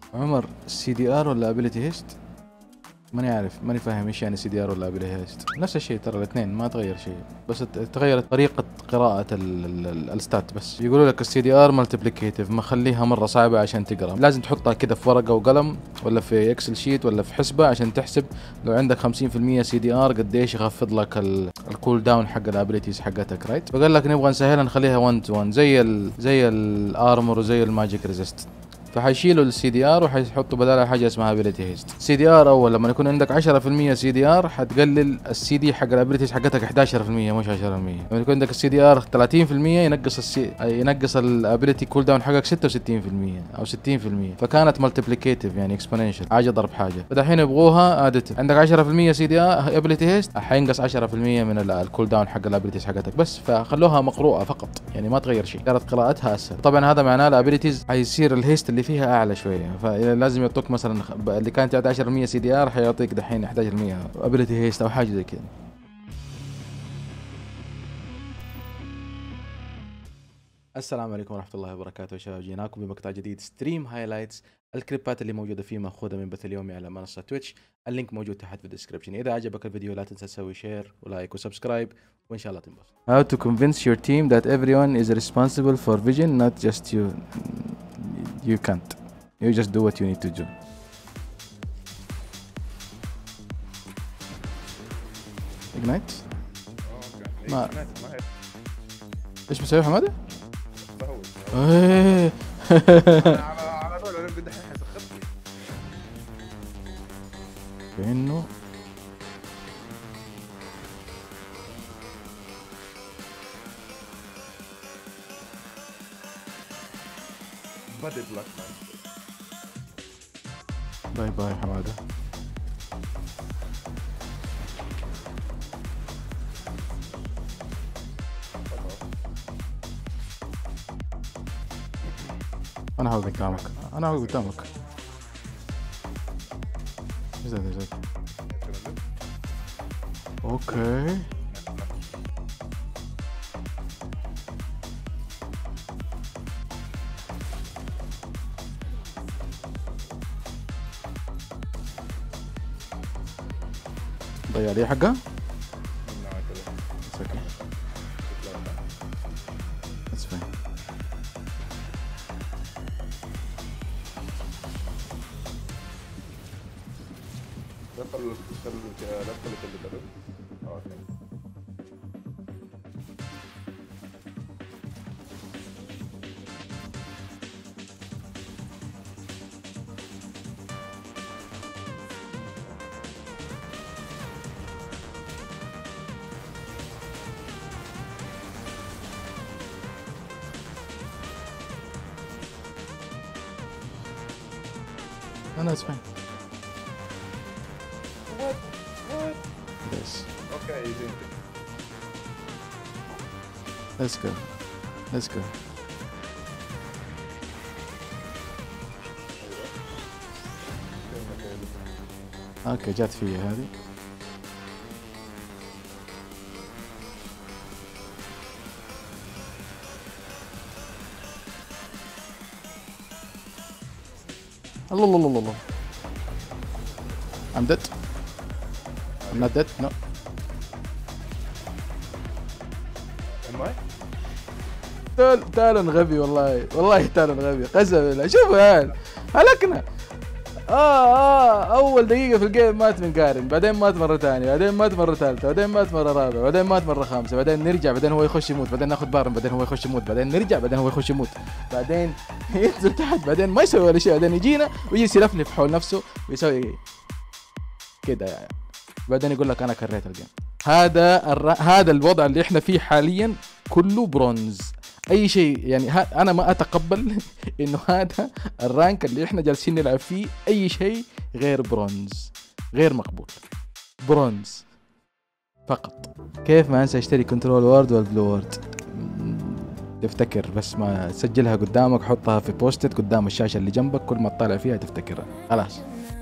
عمر سي دي ار ولا ابيليتي هيست؟ ماني عارف، ماني فاهم ايش يعني سي دي ار ولا ابيليتي هيست. نفس الشيء ترى الاثنين، ما تغير شيء، بس تغيرت طريقة قراءة الستات بس. يقولوا لك السي دي ار مالتيبليكيتيف، ما خليها مرة صعبة عشان تقرا، لازم تحطها كذا في ورقة وقلم ولا في اكسل شيت ولا في حسبة عشان تحسب لو عندك 50% سي دي ار قديش يخفض لك الكول داون حق الابيليتيز حقتك، رايت؟ فقال لك نبغى نسهلها نخليها 1 تو 1 زي الارمور وزي الماجيك ريزيست. فحيشيلوا السي دي ار وحيحطوا بدالها حاجه اسمها ابيليتي هيست. سي دي ار اول لما يكون عندك 10% سي دي ار حتقلل السي دي حق الابيليتيز حقتك 11% مش 10%. لما يكون عندك السي دي ار 30% ينقص الابيليتي كول داون حقك 66% او 60%. فكانت مالتيبليكيتيف يعني اكسبوننشال، حاجه ضرب حاجه. فدحين يبغوها اديتيف، عندك 10% سي دي ار ابيليتي هيست حينقص 10% من الكول داون حق الابيليتيز حقتك بس. فخلوها مقروءه فقط يعني ما تغير شيء، صارت قراءتها اسهل. طبعا هذا معناه الابيليتيز حيصير الهيست اللي فيها اعلى شويه، فلازم يعطوك مثلا اللي كانت 10% سي دي ار حيعطيك دحين 11% ابيليتي هيست او حاجه زي كذا. السلام عليكم ورحمه الله وبركاته يا شباب، جيناكم بمقطع جديد ستريم هايلايتس. الكليبات اللي موجوده فيه ماخوذه من بث اليومي على منصه تويتش، اللينك موجود تحت في الديسكربشن. اذا عجبك الفيديو لا تنسى تسوي شير ولايك وسبسكرايب وان شاء الله تنبسط. How to convince your team that everyone is responsible for vision, not just you. You can't. You just do what you need to do. Ignite. ما ايش مسوي حماده؟ ايه على طول انا بدي الحين حسخطني كأنه بدي بلاك مان. باي باي حماده. انا هاخذ قدامك، انا هاخذ قدامك. زين اوكي. ضيع لي حقها. It's okay. That's fine. دخلت اللي بدل. اوكي. No, it's fine. What? Yes. Okay, easy. Let's go. Let's go. اوكي جات فيها هذه. الله الله الله الله. I'm dead. I'm not dead. No. Am I? تالون غبي والله تالون غبي قسما بالله. شوفوا يا هلكنا. اول دقيقة في الجيم مات من قارن، بعدين مات مرة ثانية، بعدين مات مرة ثالثة، بعدين مات مرة رابعة، بعدين مات مرة خامسة، بعدين نرجع، بعدين هو يخش يموت، بعدين ناخذ بارن، بعدين هو يخش يموت، بعدين نرجع، بعدين هو يخش يموت، بعدين ينزل تحت، بعدين ما يسوي ولا شيء، بعدين يجينا ويجي يلفلف حول نفسه ويسوي كده يعني. بعدين يقول لك انا كريت الجيم. هذا الوضع اللي احنا فيه حاليا كله برونز. اي شيء يعني انا ما اتقبل انه هذا الرانك اللي احنا جالسين نلعب فيه اي شيء غير برونز، غير مقبول. برونز فقط. كيف ما انسى اشتري كنترول وورد والبلو وورد؟ تفتكر بس ما تسجلها قدامك، حطها في بوستت قدام الشاشة اللي جنبك، كل ما تطالع فيها تفتكرها خلاص.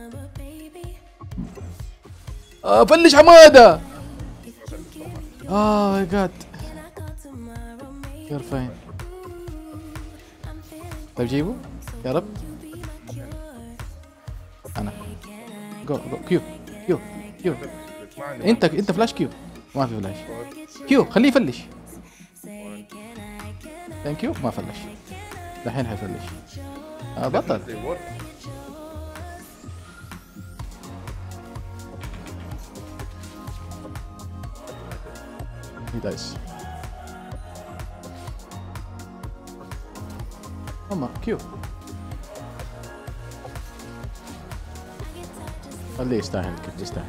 فلش حمادة. ماي جاد. You're fine. طيب جيبه يا رب. انا جو جو كيو كيو كيو. ما عندي انت فلاش كيو. ما في فلاش. كيو خليه يفلش. ثانك يو. ما فلش. الحين حيفلش. بطل. هي دايس. اما كيو. خليه يستاهل الكل. يستاهل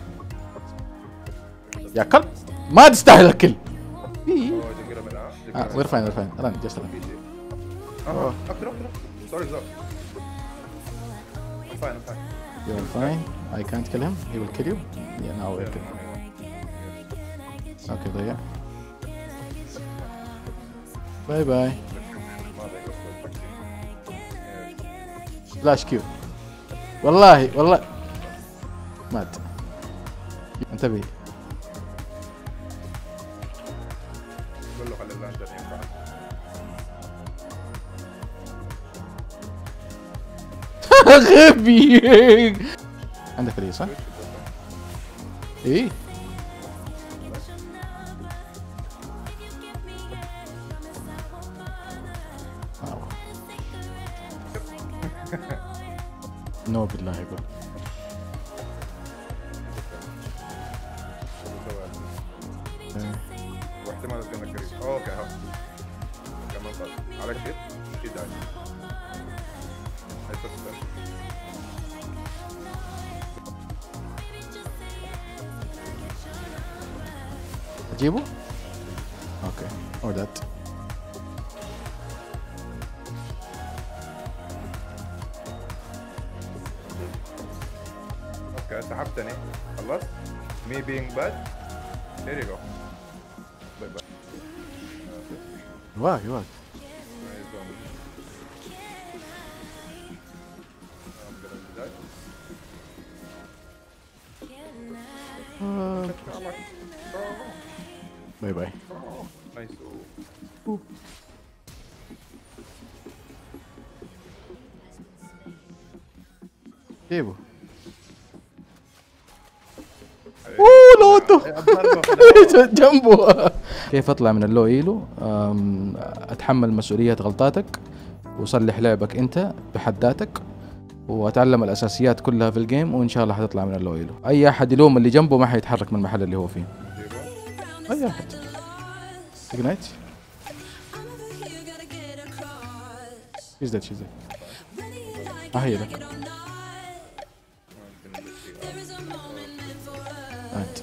يا كلب. ما تستاهل الكل. we're fine. run just run. اكثر sorry I'm fine you're fine. I can't kill him. He will kill you. Yeah, now we'll kill him. Okay, ضيع. باي باي. فلاش كيو. والله مات. انتبه. قول له خلي اللانشر ينفع. غبي. عندك فريق صح؟ ايه. نو بالله يقول. واحتمال تكون قريب. اوكي ها كمان صار على شيء كذا هاي تفضل. اجيبه؟ اوكي or that. اوكي سحبتني خلصت. me being bad there you go. باي باي. واقف باي باي. نايس. جيبه. لوتو جنبه. كيف اطلع من اللو ايلو؟ اتحمل مسؤولية غلطاتك وصلح لعبك انت بحد ذاتك واتعلم الاساسيات كلها في الجيم وان شاء الله حتطلع من اللو ايلو. اي احد يلوم اللي جنبه ما حيتحرك من المحل اللي هو فيه. اي احد. اجنايت. شيز ذات هي لك. انت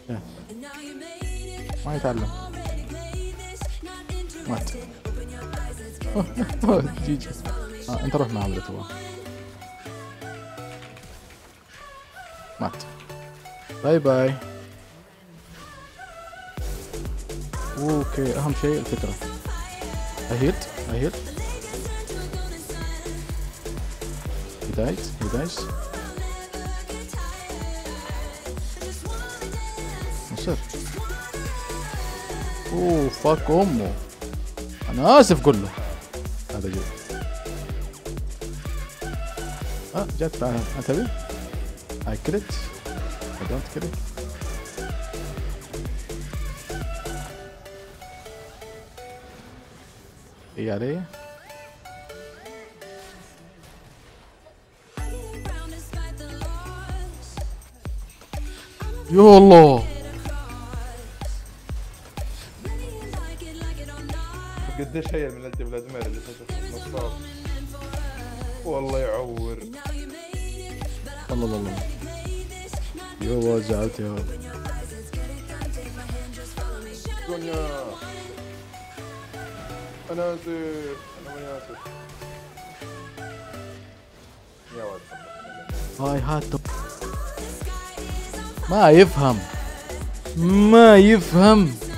ما يتعلم. مات. جيجي. انت روح مع عملته هو. مات. باي باي. اوكي اهم شيء الفكرة. اهيلت. he dies. مصر. اوه فاك امه. انا اسف قول له. هذا جد. جت تعال تبي؟ I kill it. I don't kill it. ايه علي؟ يا الله. قديش هي من فلاديمير اللي نصاب. والله يعور. الله يا وجعت يا دنيا. انا اسف. انا اسف يا ولد. هاي هات. ما يفهم